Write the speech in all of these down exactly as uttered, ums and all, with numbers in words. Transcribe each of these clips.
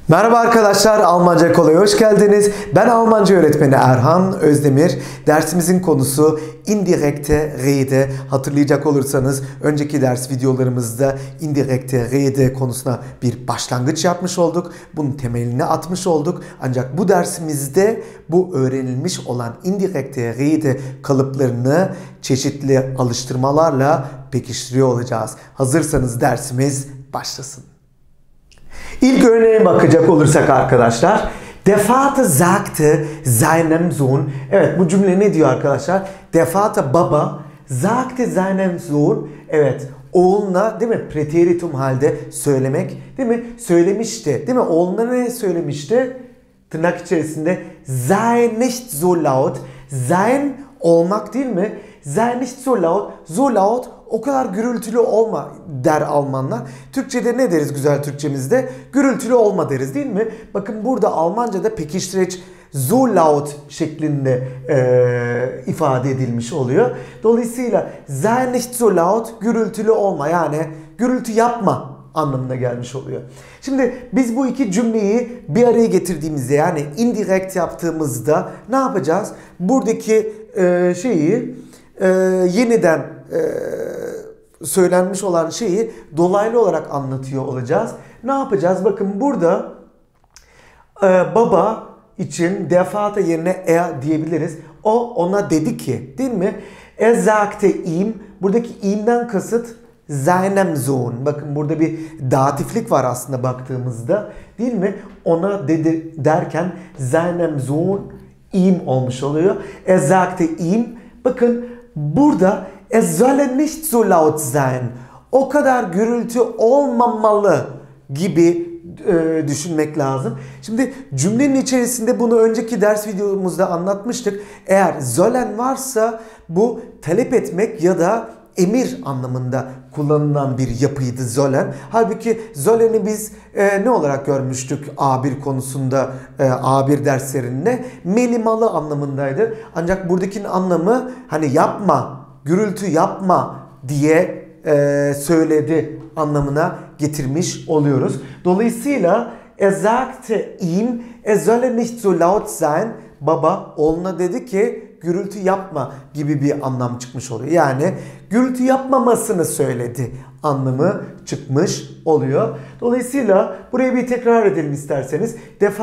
Merhaba arkadaşlar, Almanca Kolay'a hoş geldiniz. Ben Almanca öğretmeni Erhan Özdemir. Dersimizin konusu indirekte Rede. Hatırlayacak olursanız önceki ders videolarımızda indirekte Rede konusuna bir başlangıç yapmış olduk. Bunun temelini atmış olduk. Ancak bu dersimizde bu öğrenilmiş olan indirekte Rede kalıplarını çeşitli alıştırmalarla pekiştiriyor olacağız. Hazırsanız dersimiz başlasın. İlk örneğe bakacak olursak arkadaşlar. Der Vater sagte seinem Sohn. Evet, bu cümle ne diyor arkadaşlar? Der Vater baba sagte seinem Sohn. Evet, oğluna değil mi? Präteritum halde söylemek. Değil mi? Söylemişti. Değil mi? Oğluna ne söylemişti? Tırnak içerisinde sei nicht so laut. Sein olmak değil mi? Sei nicht so laut. So laut, o kadar gürültülü olma der Almanlar. Türkçe'de ne deriz güzel Türkçemizde? Gürültülü olma deriz değil mi? Bakın burada Almanca'da pekiştireç so laut şeklinde e, ifade edilmiş oluyor. Dolayısıyla sei nicht so laut, gürültülü olma, yani gürültü yapma anlamına gelmiş oluyor. Şimdi biz bu iki cümleyi bir araya getirdiğimizde, yani indirekt yaptığımızda ne yapacağız? Buradaki e, şeyi e, yeniden e, söylenmiş olan şeyi dolaylı olarak anlatıyor olacağız. Ne yapacağız? Bakın burada e, baba için der Vater yerine er diyebiliriz. O ona dedi ki, değil mi? Er sagte ihm. Buradaki ihm'den kasıt seinem Sohn. Bakın burada bir datiflik var aslında baktığımızda, değil mi? Ona dedi derken seinem Sohn ihm olmuş oluyor. Er sagte ihm. Bakın burada er solle nicht so laut sein. O kadar gürültü olmamalı gibi e, düşünmek lazım. Şimdi cümlenin içerisinde bunu önceki ders videomuzda anlatmıştık. Eğer sollen varsa bu talep etmek ya da emir anlamında kullanılan bir yapıydı sollen. Halbuki sollen'i biz e, ne olarak görmüştük A bir konusunda, e, A bir derslerinde? Melimalı anlamındaydı. Ancak buradakinin anlamı hani yapma, gürültü yapma diye e, söyledi anlamına getirmiş oluyoruz. Dolayısıyla er sagte ihm, er solle nicht so laut sein. Baba oğluna dedi ki gürültü yapma gibi bir anlam çıkmış oluyor. Yani gürültü yapmamasını söyledi anlamı çıkmış oluyor. Dolayısıyla burayı bir tekrar edelim isterseniz.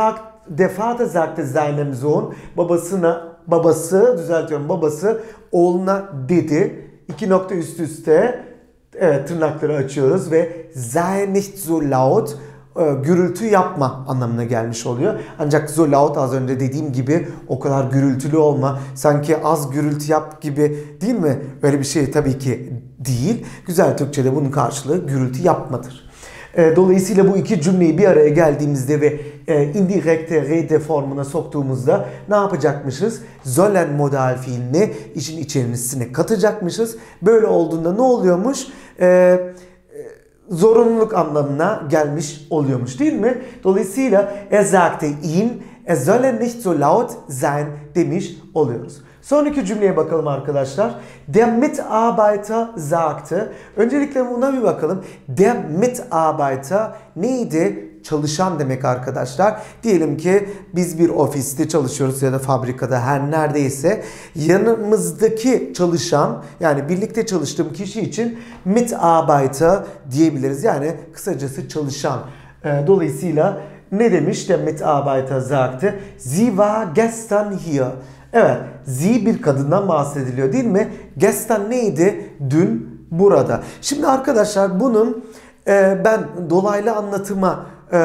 Der Vater sagte seinem Sohn, babasına, babası, düzeltiyorum, babası oğluna dedi. İki nokta üst üste, evet, tırnakları açıyoruz ve sei nicht so laut, gürültü yapma anlamına gelmiş oluyor. Ancak so laut, az önce dediğim gibi, o kadar gürültülü olma, sanki az gürültü yap gibi, değil mi? Öyle bir şey tabii ki değil. Güzel Türkçe'de bunun karşılığı gürültü yapmadır. Dolayısıyla bu iki cümleyi bir araya geldiğimizde ve indirekte Rede formuna soktuğumuzda ne yapacakmışız? Sollen modal fiilini işin içerisine katacakmışız. Böyle olduğunda ne oluyormuş? Eee zorunluluk anlamına gelmiş oluyormuş, değil mi? Dolayısıyla er sagte ihm, er solle nicht so laut sein demiş oluyoruz. Sonraki cümleye bakalım arkadaşlar. Der Mitarbeiter sagte. Öncelikle buna bir bakalım. Der Mitarbeiter neydi? Çalışan demek arkadaşlar. Diyelim ki biz bir ofiste çalışıyoruz ya da fabrikada, her neredeyse yanımızdaki çalışan, yani birlikte çalıştığım kişi için Mitarbeiter diyebiliriz. Yani kısacası çalışan. Dolayısıyla ne demiş de Mitarbeiter sagte? Sie war gestern hier. Evet, sie bir kadından bahsediliyor, değil mi? Gestern neydi? Dün burada. Şimdi arkadaşlar bunun e, ben dolaylı anlatıma e,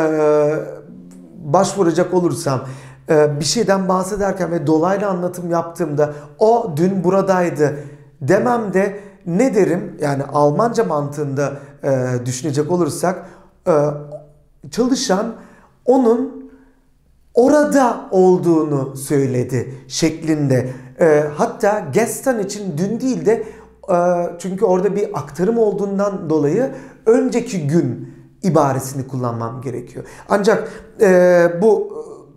başvuracak olursam, e, bir şeyden bahsederken ve dolaylı anlatım yaptığımda o dün buradaydı demem de ne derim? Yani Almanca mantığında e, düşünecek olursak e, çalışan onun orada olduğunu söyledi şeklinde. E, hatta gestern için dün değil de e, çünkü orada bir aktarım olduğundan dolayı önceki gün ibaresini kullanmam gerekiyor. Ancak e, bu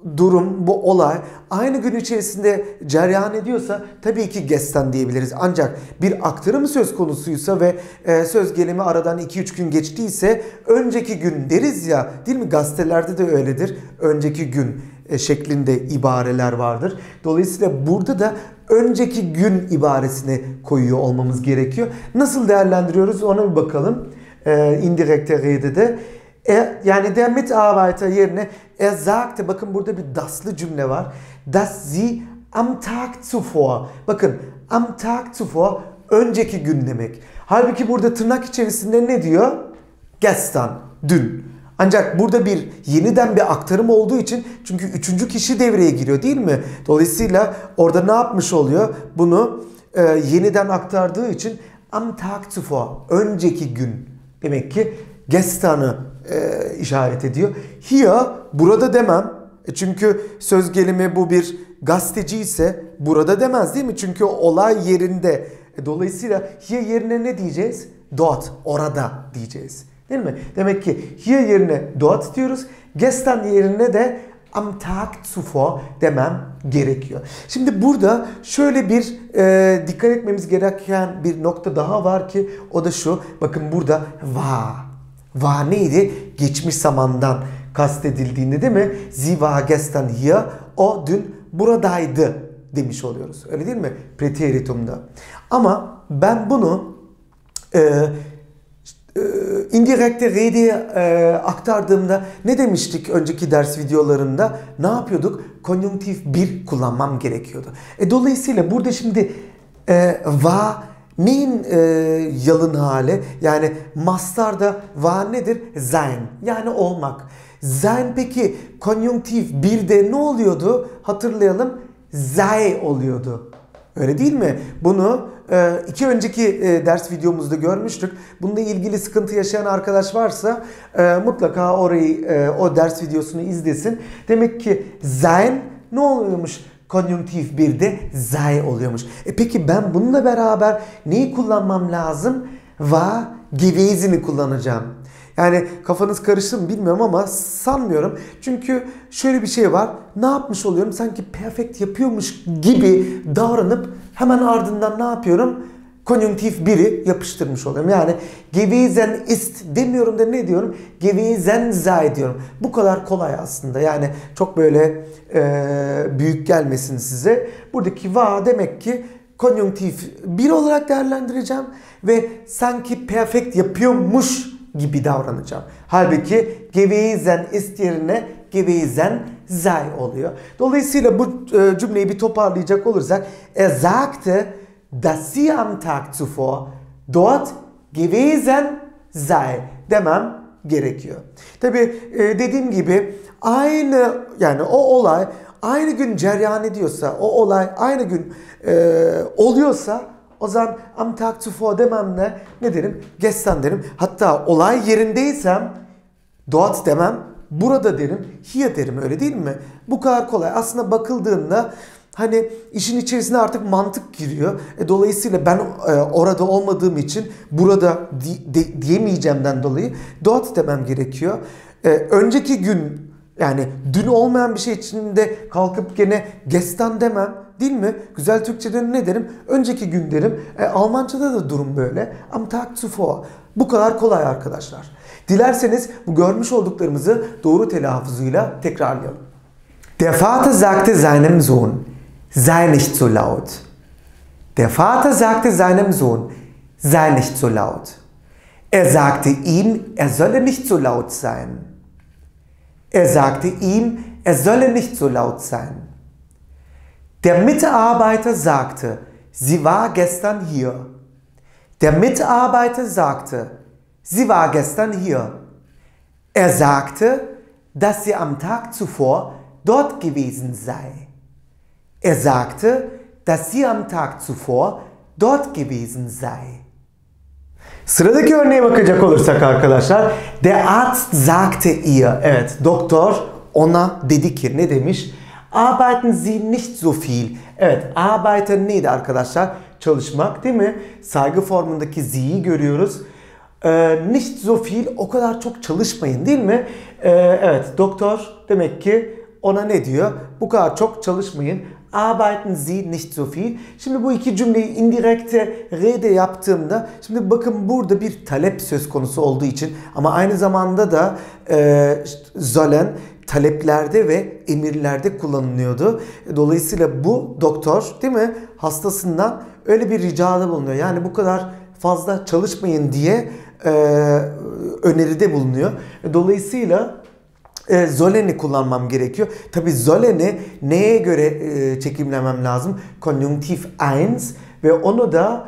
durum, bu olay aynı gün içerisinde cereyan ediyorsa tabii ki gestern diyebiliriz. Ancak bir aktarım söz konusuysa ve e, söz gelimi aradan iki üç gün geçtiyse önceki gün deriz ya, değil mi? Gazetelerde de öyledir. Önceki gün e, şeklinde ibareler vardır. Dolayısıyla burada da önceki gün ibaresini koyuyor olmamız gerekiyor. Nasıl değerlendiriyoruz ona bir bakalım. E, indirekte Rede'de. Er, yani der Mitarbeiter yerine er sagte, bakın burada bir daslı cümle var. Dass sie am Tag zuvor. Bakın am Tag zuvor önceki gün demek. Halbuki burada tırnak içerisinde ne diyor? Gestern, dün. Ancak burada bir yeniden bir aktarım olduğu için, çünkü üçüncü kişi devreye giriyor değil mi? Dolayısıyla orada ne yapmış oluyor? Bunu e, yeniden aktardığı için am Tag zuvor, önceki gün. Demek ki gestern'ı e, işaret ediyor. Hier, burada demem. E çünkü söz gelimi bu bir gazeteci ise burada demez değil mi? Çünkü olay yerinde. E dolayısıyla hier yerine ne diyeceğiz? Dort, orada diyeceğiz. Değil mi? Demek ki hier yerine dort diyoruz. Gestern yerine de am Tag zuvor demem gerekiyor. Şimdi burada şöyle bir e, dikkat etmemiz gereken bir nokta daha var ki o da şu. Bakın burada war. War neydi? Geçmiş zamandan kastedildiğinde değil mi? Sie war gestern hier. O dün buradaydı demiş oluyoruz. Öyle değil mi? Präteritumda. Ama ben bunu e, e, indirekte Rede'ye e, aktardığımda ne demiştik önceki ders videolarında? Ne yapıyorduk? Konjunktif bir kullanmam gerekiyordu. E, dolayısıyla burada şimdi e, war neyin e, yalın hali? Yani mastarda var nedir? Sein. Yani olmak. Sein peki konjunktif birde ne oluyordu? Hatırlayalım. Sei oluyordu. Öyle değil mi? Bunu e, iki önceki e, ders videomuzda görmüştük. Bununla ilgili sıkıntı yaşayan arkadaş varsa e, mutlaka orayı e, o ders videosunu izlesin. Demek ki sein ne oluyormuş? Konjunktif birde sei oluyormuş. E peki ben bununla beraber neyi kullanmam lazım? War gewesen'i kullanacağım. Yani kafanız karıştı mı bilmiyorum ama sanmıyorum. Çünkü şöyle bir şey var. Ne yapmış oluyorum? Sanki perfect yapıyormuş gibi davranıp hemen ardından ne yapıyorum? Konjunktif biri yapıştırmış oluyorum. Yani gewesen ist demiyorum da ne diyorum? Gewesen sei diyorum. Bu kadar kolay aslında. Yani çok böyle e, büyük gelmesin size. Buradaki war demek ki konjunktif bir olarak değerlendireceğim ve sanki perfect yapıyormuş gibi davranacağım. Halbuki gewesen ist yerine gewesen sei oluyor. Dolayısıyla bu e, cümleyi bir toparlayacak olursak, er sagte, dass sie am Tag zuvor dort gewesen sei demem gerekiyor. Tabi e, dediğim gibi aynı, yani o olay aynı gün cereyan ediyorsa, o olay aynı gün e, oluyorsa o zaman am Tag zuvor demem ne? Ne derim? Gestern derim. Hatta olay yerindeysem dort demem, burada derim, hier derim, öyle değil mi? Bu kadar kolay. Aslında bakıldığında hani işin içerisine artık mantık giriyor. E, dolayısıyla ben e, orada olmadığım için burada di, de, diyemeyeceğimden dolayı dort demem gerekiyor. E, önceki gün, yani dün olmayan bir şey için de kalkıp gene gestern demem, değil mi? Güzel Türkçe'de ne derim? Önceki gün derim. E, Almanca'da da durum böyle. Am Tag zuvor. Bu kadar kolay arkadaşlar. Dilerseniz bu görmüş olduklarımızı doğru telaffuzuyla tekrarlayalım. Der Vater sagte seinem Sohn, sei nicht so laut. Der Vater sagte seinem Sohn, sei nicht so laut. Er sagte ihm, er solle nicht so laut sein. Er sagte ihm, er solle nicht so laut sein. Der Mitarbeiter sagte, sie war gestern hier. Der Mitarbeiter sagte, sie war gestern hier. Er sagte, dass sie am Tag zuvor dort gewesen sei. Er sagte, dass sie am Tag zuvor dort gewesen sei. Sıradaki örneğe bakacak olursak arkadaşlar, der Arzt sagte ihr, evet doktor ona dedi ki, ne demiş? Arbeiten Sie nicht so viel. Evet, arbeiten neydi arkadaşlar? Çalışmak, değil mi? Saygı formundaki Sie'yi görüyoruz. Ee, nicht so viel, o kadar çok çalışmayın, değil mi? Ee, evet, doktor demek ki ona ne diyor? Bu kadar çok çalışmayın. Arbeiten Sie nicht so viel. Şimdi bu iki cümleyi indirekte Rede yaptığımda, şimdi bakın burada bir talep söz konusu olduğu için ama aynı zamanda da e, sollen taleplerde ve emirlerde kullanılıyordu. Dolayısıyla bu doktor değil mi hastasından öyle bir ricada bulunuyor. Yani bu kadar fazla çalışmayın diye e, öneride bulunuyor. Dolayısıyla E, sollen'i kullanmam gerekiyor. Tabi sollen'i neye göre e, çekimlemem lazım? Konjunktif eins ve onu da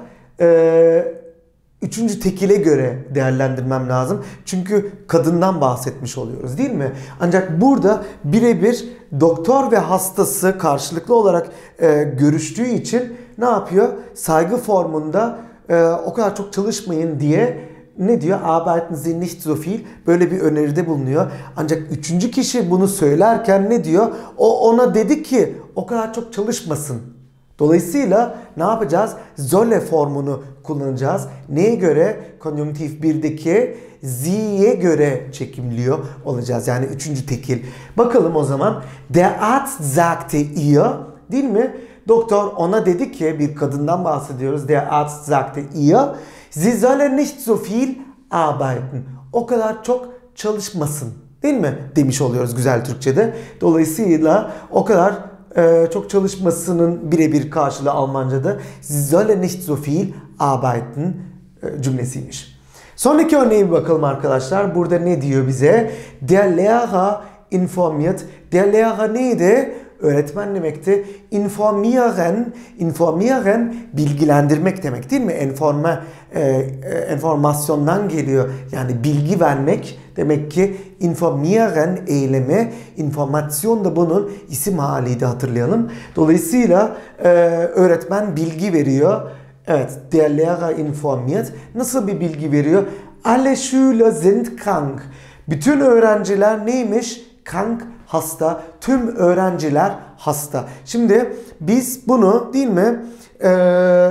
e, üçüncü tekile göre değerlendirmem lazım. Çünkü kadından bahsetmiş oluyoruz değil mi? Ancak burada birebir doktor ve hastası karşılıklı olarak e, görüştüğü için ne yapıyor? Saygı formunda e, o kadar çok çalışmayın diye ne diyor? Arbeiten Sie nicht so viel. Böyle bir öneride bulunuyor. Ancak üçüncü kişi bunu söylerken ne diyor? O ona dedi ki o kadar çok çalışmasın. Dolayısıyla ne yapacağız? Solle formunu kullanacağız. Neye göre? Konjunktif birdeki Sie'ye göre çekimliyor olacağız. Yani üçüncü tekil. Bakalım o zaman. Der Arzt sagte ihr, değil mi? Doktor ona dedi ki, bir kadından bahsediyoruz. Der Arzt sagte ihr, Sie sollen nicht so viel arbeiten. O kadar çok çalışmasın. Değil mi? Demiş oluyoruz güzel Türkçe'de. Dolayısıyla o kadar e, çok çalışmasının birebir karşılığı Almanca'da Sie sollen nicht so viel arbeiten e, cümlesiymiş. Sonraki örneğe bir bakalım arkadaşlar. Burada ne diyor bize? Der Lehrer informiert. Der Lehrer neydi? Öğretmen demekti. Informieren, informieren bilgilendirmek demek değil mi? Enforma, e, enformasyondan geliyor. Yani bilgi vermek demek ki informieren eylemi, informasyon da bunun isim haliydi hatırlayalım. Dolayısıyla e, öğretmen bilgi veriyor. Evet, der Lehrer informiert. Nasıl bir bilgi veriyor? Alle Schüler sind krank. Bütün öğrenciler neymiş? Krank, hasta. Tüm öğrenciler hasta. Şimdi biz bunu değil mi ee,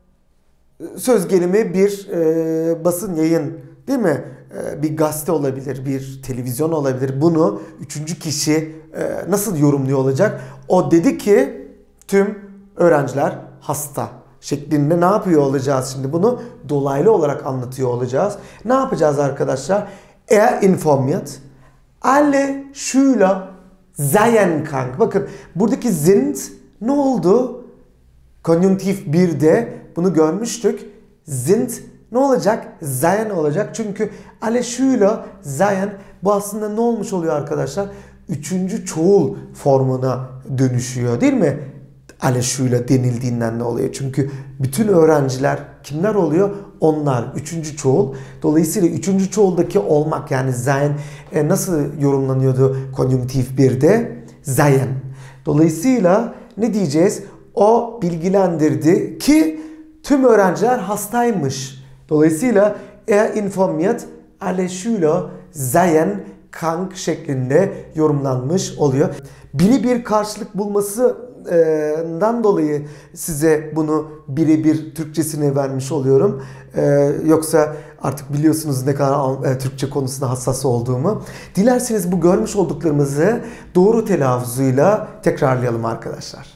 söz gelimi bir e, basın yayın değil mi? E, bir gazete olabilir, bir televizyon olabilir. Bunu üçüncü kişi e, nasıl yorumluyor olacak? O dedi ki tüm öğrenciler hasta şeklinde ne yapıyor olacağız şimdi? Bunu dolaylı olarak anlatıyor olacağız. Ne yapacağız arkadaşlar? Er informiert alle Schüler seien krank. Bakın buradaki sind ne oldu? Konjunktif birde bunu görmüştük. Sind ne olacak? Seien olacak. Çünkü alle Schüler seien bu aslında ne olmuş oluyor arkadaşlar? Üçüncü çoğul formuna dönüşüyor değil mi? Alle Schüler denildiğinden ne oluyor? Çünkü bütün öğrenciler kimler oluyor? Onlar. Üçüncü çoğul. Dolayısıyla üçüncü çoğuldaki olmak yani sein e, nasıl yorumlanıyordu konjunktif birde? Seien. Dolayısıyla ne diyeceğiz? O bilgilendirdi ki tüm öğrenciler hastaymış. Dolayısıyla er informiert alle Schüler seien krank şeklinde yorumlanmış oluyor. Biri bir karşılık bulması dan dolayı size bunu birebir Türkçesini vermiş oluyorum. Ee, yoksa artık biliyorsunuz ne kadar e, Türkçe konusunda hassas olduğumu. Dilerseniz bu görmüş olduklarımızı doğru telaffuzuyla tekrarlayalım arkadaşlar.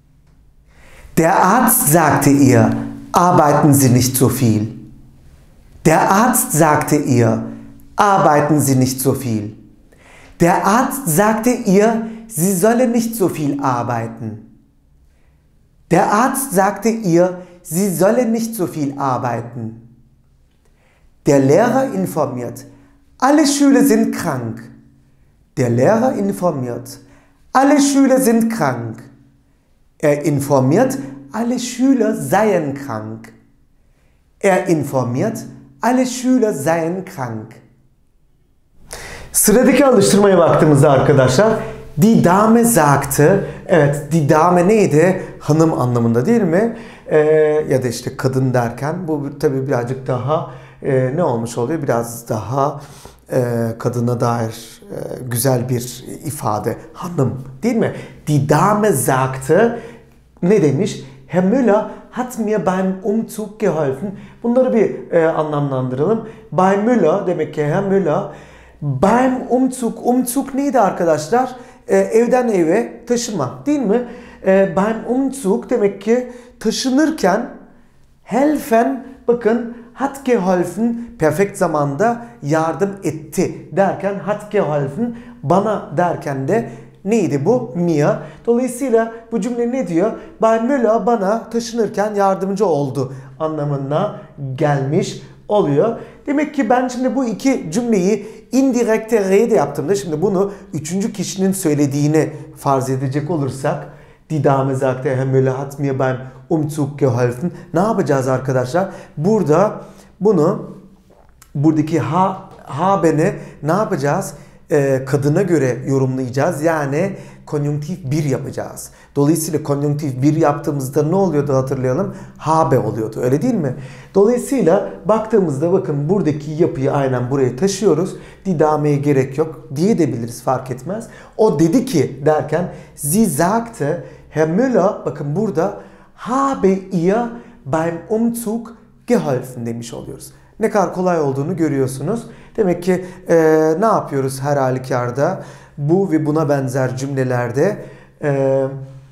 Der Arzt sagte ihr, arbeiten Sie nicht so viel. Der Arzt sagte ihr, arbeiten Sie nicht so viel. Der Arzt sagte ihr, Sie sollen nicht so viel arbeiten. Der Arzt sagte ihr, Sie sollen nicht so viel arbeiten. Der Lehrer informiert, alle Schüler sind krank. Der Lehrer informiert, alle Schüler sind krank. Er informiert, alle Schüler seien krank. Er informiert, alle Schüler seien krank. Sıradaki alıştırmaya baktığımızda arkadaşlar, Die Dame sagte, evet die Dame neydi? Hanım anlamında değil mi? Ee, ya da işte kadın derken bu tabii birazcık daha e, ne olmuş oluyor? Biraz daha e, kadına dair e, güzel bir ifade. Hanım değil mi? Die Dame sagte ne demiş? Herr Müller hat mir beim Umzug geholfen. Bunları bir e, anlamlandıralım. Bei Müller demek ki Herr Müller beim Umzug. Umzug neydi arkadaşlar? e, evden eve taşıma değil mi? E, beim Umzug demek ki taşınırken helfen, bakın hat geholfen perfekt zamanda yardım etti derken hat geholfen, bana derken de neydi bu? Mir. Dolayısıyla bu cümle ne diyor? Bay Müller bana taşınırken yardımcı oldu anlamına gelmiş oluyor. Demek ki ben şimdi bu iki cümleyi indirekte Rede yaptığımda, şimdi bunu üçüncü kişinin söylediğini farz edecek olursak, Die Dame sagte, Herr Müller hat mir beim Umzug geholfen. Ne yapacağız arkadaşlar? Burada bunu, buradaki ha, haben'i ne yapacağız? Ee, kadına göre yorumlayacağız. Yani konjunktif bir yapacağız. Dolayısıyla konjunktif bir yaptığımızda ne oluyordu hatırlayalım? Habe oluyordu. Öyle değil mi? Dolayısıyla baktığımızda bakın buradaki yapıyı aynen buraya taşıyoruz. Die Dame'ye gerek yok diye de biliriz, fark etmez. O dedi ki derken sie sagte, Herr Müller, bakın burada habe ihr beim Umzug geholfen demiş oluyoruz. Ne kadar kolay olduğunu görüyorsunuz. Demek ki e, ne yapıyoruz her halükarda? Bu ve buna benzer cümlelerde e,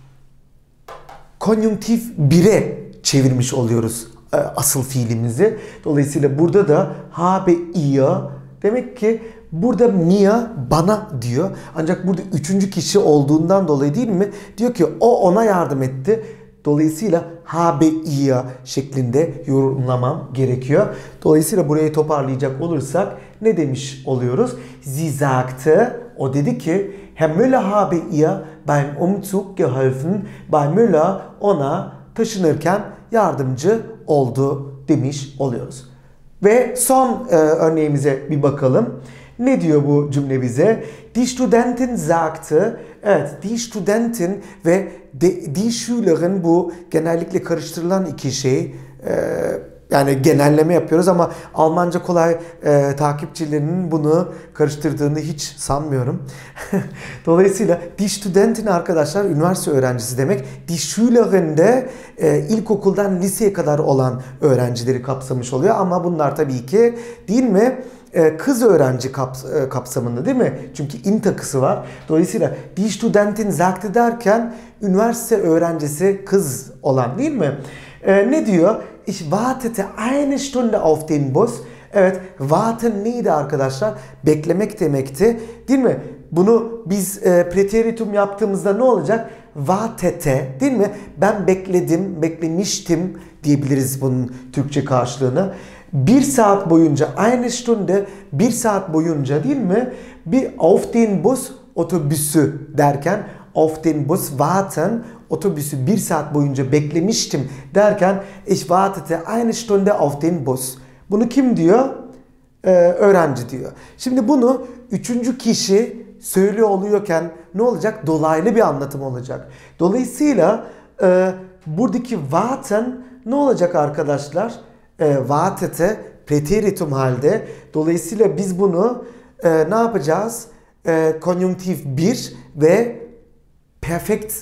konjunktif bire çevirmiş oluyoruz e, asıl fiilimizi. Dolayısıyla burada da habe ihr, demek ki burada mir bana diyor. Ancak burada üçüncü kişi olduğundan dolayı değil mi? Diyor ki o ona yardım etti. Dolayısıyla habe ihr şeklinde yorumlamam gerekiyor. Dolayısıyla burayı toparlayacak olursak ne demiş oluyoruz? Sie sagte, o dedi ki, Herr Müller habe ihr beim Umzug geholfen. Bay Müller ona taşınırken yardımcı oldu demiş oluyoruz. Ve son e, örneğimize bir bakalım. Ne diyor bu cümle bize? Die Studentin sagte, evet, die Studentin ve de, die Schülerin, bu genellikle karıştırılan iki şey. E, yani genelleme yapıyoruz ama Almanca kolay e, takipçilerinin bunu karıştırdığını hiç sanmıyorum. Dolayısıyla die Studentin arkadaşlar üniversite öğrencisi demek. Die Schülerin de e, ilkokuldan liseye kadar olan öğrencileri kapsamış oluyor. Ama bunlar tabii ki değil mi? Kız öğrenci kaps kapsamında değil mi? Çünkü in takısı var. Dolayısıyla die Studentin sagte derken üniversite öğrencisi kız olan değil mi? Ee, ne diyor? Ich wartete eine Stunde auf den Bus. Evet, warten neydi arkadaşlar? Beklemek demekti. Değil mi? Bunu biz e, preteritum yaptığımızda ne olacak? Wartete değil mi? Ben bekledim, beklemiştim diyebiliriz bunun Türkçe karşılığını. Bir saat boyunca, aynı stunde, bir saat boyunca değil mi? Bir auf den Bus, otobüsü derken, auf den Bus warten, otobüsü bir saat boyunca beklemiştim derken, ich wartete eine Stunde auf den Bus. Bunu kim diyor? Ee, öğrenci diyor. Şimdi bunu üçüncü kişi söylüyor oluyorken ne olacak? Dolaylı bir anlatım olacak. Dolayısıyla e, buradaki warten ne olacak arkadaşlar? E, wartete preteritum halde. Dolayısıyla biz bunu e, ne yapacağız? E, konjunktif bir ve perfekt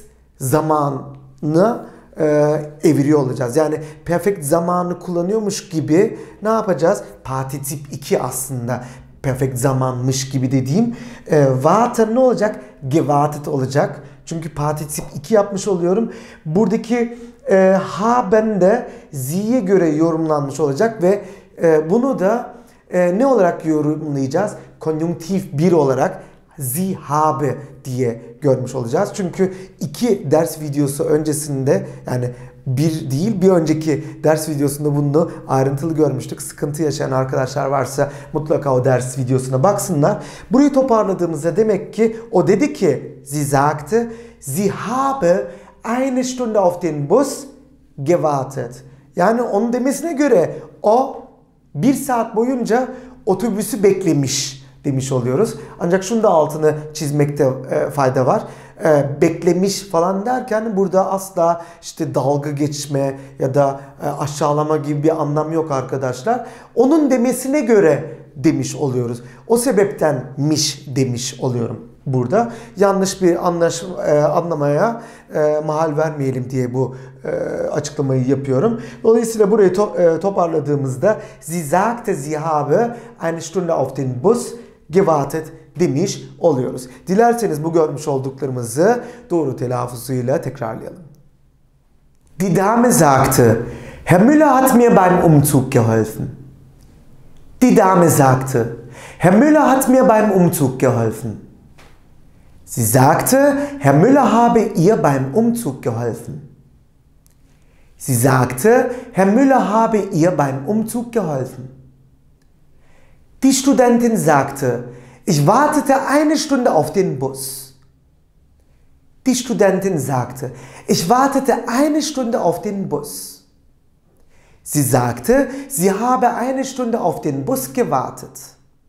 zamanı e, eviriyor olacağız. Yani perfekt zamanı kullanıyormuş gibi ne yapacağız? Partizip iki aslında perfekt zamanmış gibi dediğim. E, warten ne olacak? Gewartet olacak. Çünkü partizip iki yapmış oluyorum. Buradaki e, haben de sie'ye göre yorumlanmış olacak ve e, bunu da e, ne olarak yorumlayacağız? Konjunktif bir olarak sie habe diye görmüş olacağız. Çünkü iki ders videosu öncesinde, yani bir değil bir önceki ders videosunda bunu ayrıntılı görmüştük. Sıkıntı yaşayan arkadaşlar varsa mutlaka o ders videosuna baksınlar. Burayı toparladığımızda demek ki o dedi ki sie sagte, sie habe eine Stunde auf den Bus gewartet. Yani onun demesine göre o bir saat boyunca otobüsü beklemiş demiş oluyoruz. Ancak şunu da altını çizmekte e, fayda var. E, beklemiş falan derken burada asla işte dalga geçme ya da e, aşağılama gibi bir anlam yok arkadaşlar. Onun demesine göre demiş oluyoruz. O sebeptenmiş demiş oluyorum burada. Yanlış bir anlaş, e, anlamaya e, mahal vermeyelim diye bu e, açıklamayı yapıyorum. Dolayısıyla burayı to, e, toparladığımızda sie sagte, sie habe eine Stunde auf den Bus gewartet demiş oluyoruz. Dilerseniz bu görmüş olduklarımızı doğru telaffuzuyla tekrarlayalım. Die Dame sagte, Herr Müller hat mir beim Umzug geholfen. Die Dame sagte, Herr Müller hat mir beim Umzug geholfen. Sie sagte, Herr Müller habe ihr beim Umzug geholfen. Sie sagte, Herr Müller habe ihr beim Umzug geholfen. Die Studentin sagte, ich wartete eine Stunde auf den Bus. Die Studentin sagte, ich wartete eine Stunde auf den Bus. Sie sagte, sie habe eine Stunde auf den Bus gewartet.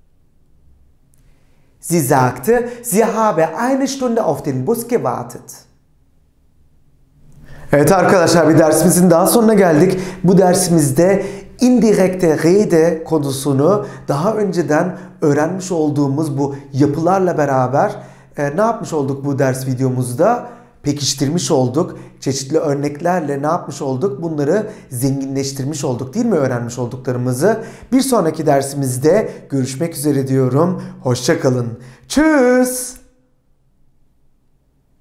Sie sagte, sie habe eine Stunde auf den Bus gewartet. Evet arkadaşlar, bir dersimizin daha sonuna geldik. Bu dersimizde indirekte Rede konusunu daha önceden öğrenmiş olduğumuz bu yapılarla beraber e, ne yapmış olduk bu ders videomuzda? Pekiştirmiş olduk. Çeşitli örneklerle ne yapmış olduk? Bunları zenginleştirmiş olduk, değil mi, öğrenmiş olduklarımızı? Bir sonraki dersimizde görüşmek üzere diyorum. Hoşça kalın. Tschüss.